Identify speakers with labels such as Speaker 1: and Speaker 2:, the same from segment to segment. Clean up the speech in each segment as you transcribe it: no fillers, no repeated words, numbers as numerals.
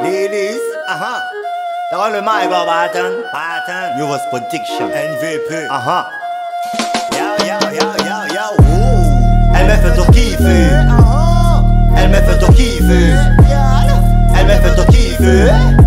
Speaker 1: Ladies, dans le mic, Barton, New Voice Production, MVP, Elle me fait tout kiffer, elle me fait tout kiffer, elle me fait tout kiffer,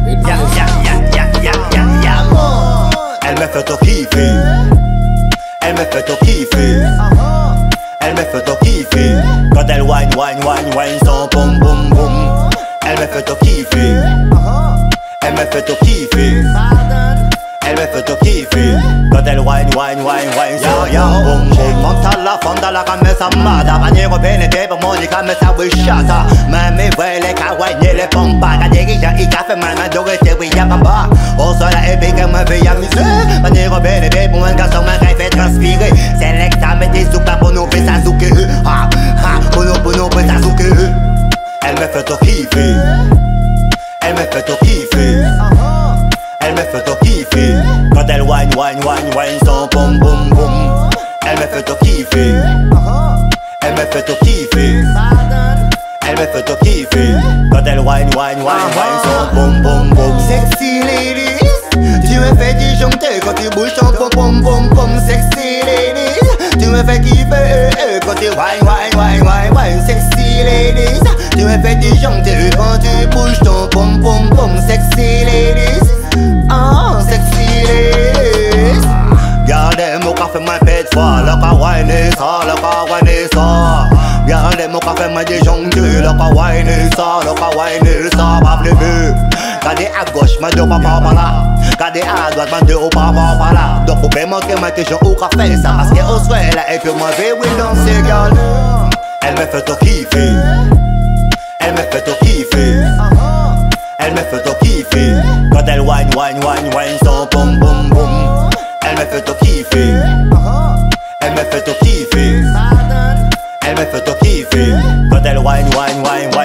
Speaker 1: elle me fait tout kiffer, elle me fait tout kiffer, elle me fait tout kiffer. Quand elle whine son boum boum boum, elle me fait tout kiffer, elle me fait tout kiffer, elle me fait tout kiffer. Quand elle whine son boum boum. Monta la fonda la camisa mada, maniero bene che per monica me sa wisciata. Ma mi vuole kawaii le pompa, che dirige i caffè ma dove te vuoi bamba. O sola e big me via mise, maniero bene che pour un garçon me fait transpirer. C'est l'examen des soupas pour nous faire Sasuke. Pour nous faire Sasuke. Elle me fait tout kiffer, elle me fait tout kiffer, elle me fait tout kiffer. Quand elle whine son boum boum boum, elle me fait tout kiffer, elle me fait tout kiffer, elle me fait tout kiffer. Quand elle whine son boum boum boum. Sexy ladies, tu me fais disjoncter quand tu bouges ton boum boum boum. Sexy ladies, tu me fais kiffer quand tu whine. Sexy ladies, tu me fais disjoncter quand tu bouges ton boum boum boum. Sexy ladies, sexy ladies. Regardez mon café ma fête folle, le kawaii ça, le kawaii ça. Regardez mon café ma disjoncter, le kawaii ça, pas plus vu. Regardez à gauche, ma deux papa par là. Regardez à droite, ma deux papa par là. Donc vous pouvez manquer ma question où qu'a fait ça, parce qu'au soir là et que moi vais oui danser, girl. Elle me fait tout kiffer, elle me fait tout kiffer, elle me fait tout kiffer. Quand elle whine son boum boum boum, elle me fait tout kiffer, elle me fait tout kiffer, elle me fait tout kiffer. Quand elle whine